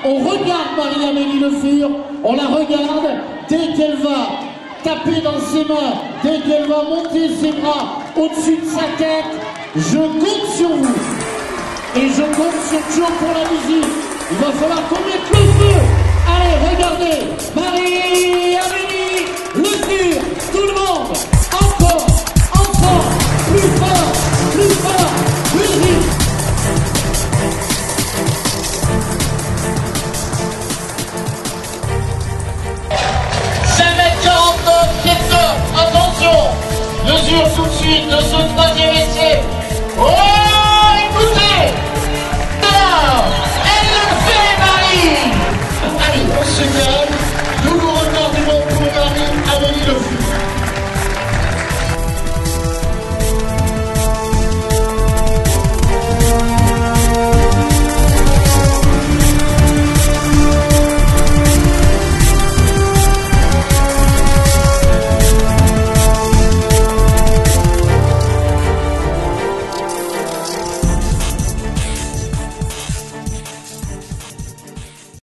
On regarde Marie-Amélie Le Fur, on la regarde dès qu'elle va taper dans ses mains, dès qu'elle va monter ses bras au-dessus de sa tête. Je compte sur vous. Et je compte sur Joe pour la musique. Il va falloir qu'on mette le feu. Allez, regardez, Marie-Amélie Le Fur, tout le monde, encore, plus fort, plus vite. Attention, mesure tout de suite de ce troisième